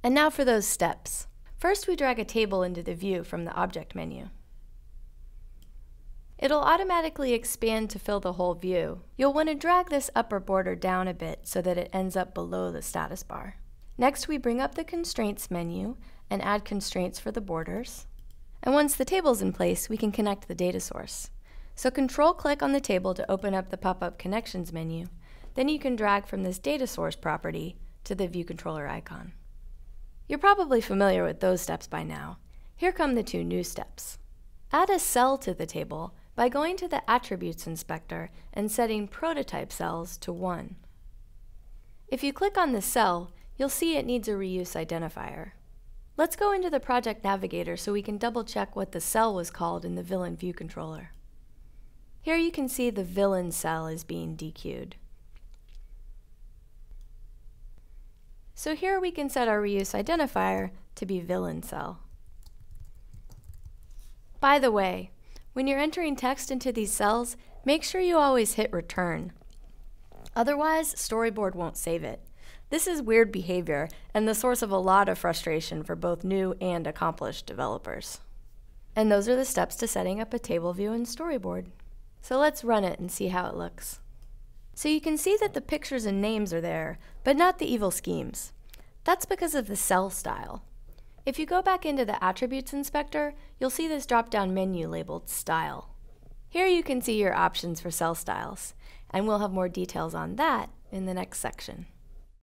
And now for those steps. First, we drag a table into the view from the Object menu. It'll automatically expand to fill the whole view. You'll want to drag this upper border down a bit so that it ends up below the status bar. Next, we bring up the Constraints menu and add constraints for the borders. And once the table's in place, we can connect the data source. So Control-click on the table to open up the pop-up Connections menu. Then you can drag from this data source property to the View Controller icon. You're probably familiar with those steps by now. Here come the two new steps. Add a cell to the table by going to the Attributes Inspector and setting Prototype Cells to 1. If you click on the cell, you'll see it needs a reuse identifier. Let's go into the Project Navigator so we can double-check what the cell was called in the Villain View Controller. Here you can see the Villain cell is being dequeued. So here we can set our reuse identifier to be Villain cell. By the way, when you're entering text into these cells, make sure you always hit return. Otherwise, Storyboard won't save it. This is weird behavior and the source of a lot of frustration for both new and accomplished developers. And those are the steps to setting up a table view in Storyboard. So let's run it and see how it looks. So you can see that the pictures and names are there, but not the evil schemes. That's because of the cell style. If you go back into the Attributes Inspector, you'll see this drop-down menu labeled Style. Here you can see your options for cell styles, and we'll have more details on that in the next section.